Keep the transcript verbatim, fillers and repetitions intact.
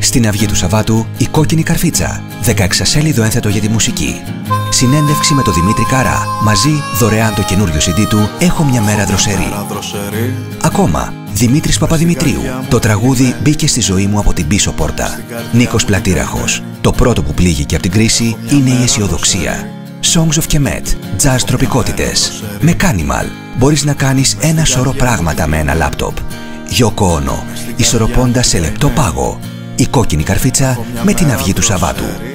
Στην αυγή του Σαββάτου, η κόκκινη καρφίτσα. δεκαεξασέλιδο ένθετο για τη μουσική. Συνέντευξη με τον Δημήτρη Καρά. Μαζί, δωρεάν το καινούριο σι ντι του «Έχω μια μέρα δροσερή». Ακόμα, Δημήτρης Παπαδημητρίου. Το τραγούδι μπήκε στη ζωή μου από την πίσω πόρτα. Νίκος Πλατήραχος. Το πρώτο που πλήγηκε από την κρίση είναι η αισιοδοξία. Songs of Kemet. Jazz τροπικότητες. Με Canimal. Μπορείς να κάνεις ένα σωρό πράγματα με ένα λάπτοπ. Yoko Ono. Ισορροπώντας σε λεπτό πάγο. Η κόκκινη καρφίτσα με την αυγή του Σαββάτου.